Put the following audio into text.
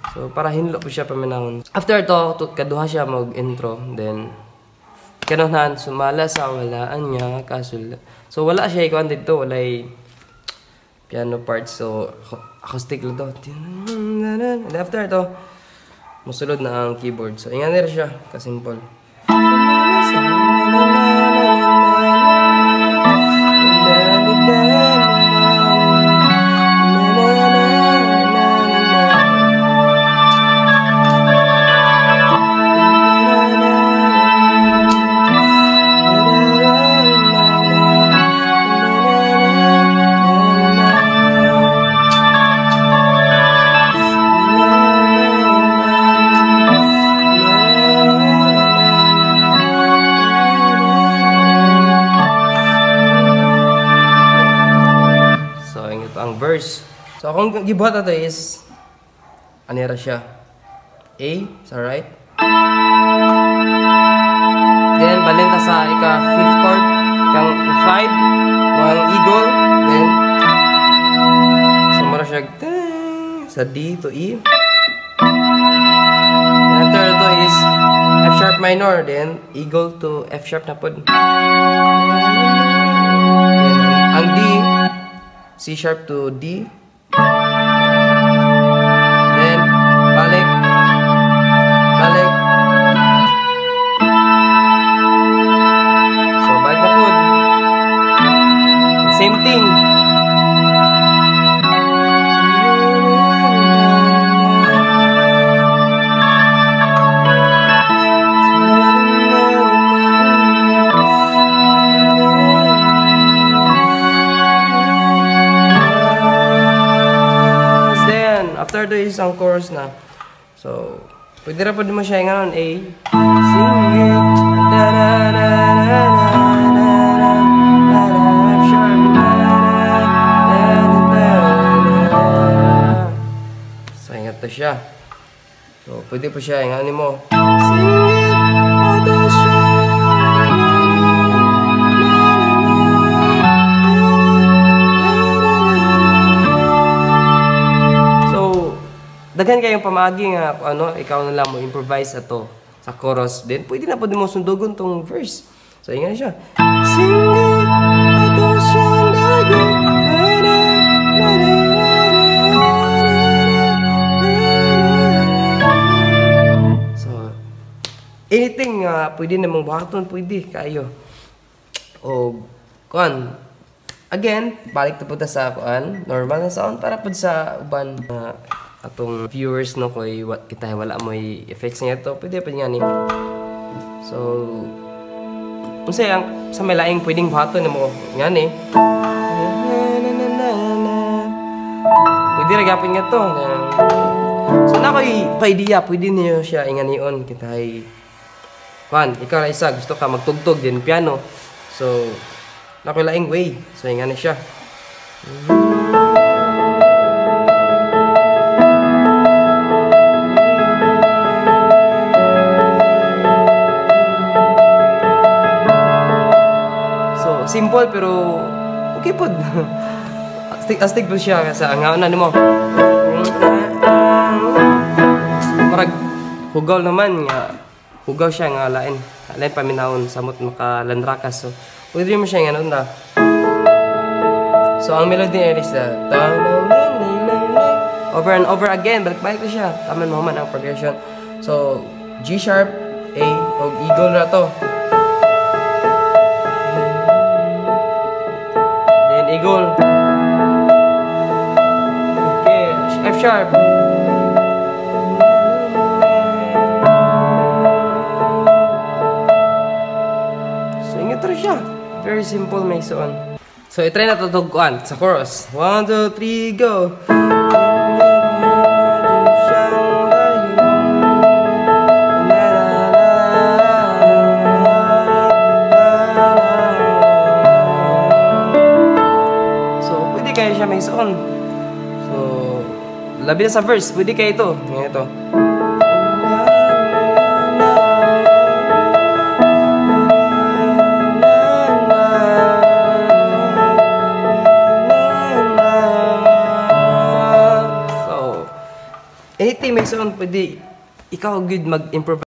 So para hinlo po siya paminahon. After to kaduha siya mag-intro, then kanunan sumala sa walaan niya kasul. So wala siya ikuan dito, walay piano part, so acoustic lang to. And after to musulod na ang keyboard. So ingan rin siya kasimple. Verse. So akong gibuhat ato is anira siya. A sa right. Then balenta sa ika 5th chord, ikang 5, mga eagle, then sumara siya sa D to E. And after ito is F sharp minor, then eagle to F sharp na pod. Ang D C sharp to D, then balik, so balik na po, same thing. After the is ang chorus na. So, pwede rin po din mo siya yung A. Sing it. Da da da da da da F sharp. So, ingat na siya. So, pwede po siya yung mo. Sing it. Daghan kayong pamagi nga ano, ikaw na lang mo improvise ato sa chorus, then pwede na po din mo sundugon tong verse. So ingan siya. Sing it ato siyang dagon. So anything pwede namang buhaton, pwede kayo. O kuan again, balik ta punta sa kuan, normal na sound para pud sa uban atong viewers no koy what kita wala moy effects niya to, pwede pa nga ni. So unsay ang sa may laing pwedeng buhaton nimo nga ni. Pwede ra gyapon nga to. So na koy idea pwede niyo siya inganion kita ay kuan ikaw ra isa gusto ka magtugtog din piano. So na koy laing way. So ingani siya. Simple pero okay po. Astig po siya sa ang na nimo. Marag hugaw naman nga. Hugaw siya nga lain. Lain paminahon samot makalandrakas. So pwede mo siya nga na. So ang melody niya is over and over again. Balik-balik ko siya. Taman mo man ang progression. So G sharp, A, o eagle na to. Eagle. Okay, F sharp. So ingat rin siya. Very simple may soon. So i-try na tutugkuan sa chorus. 1, 2, 3, go. May soon. So, labi na sa verse, pwede kayo ito. Ngayon ito. anything may sound pwede ikaw good mag-improvise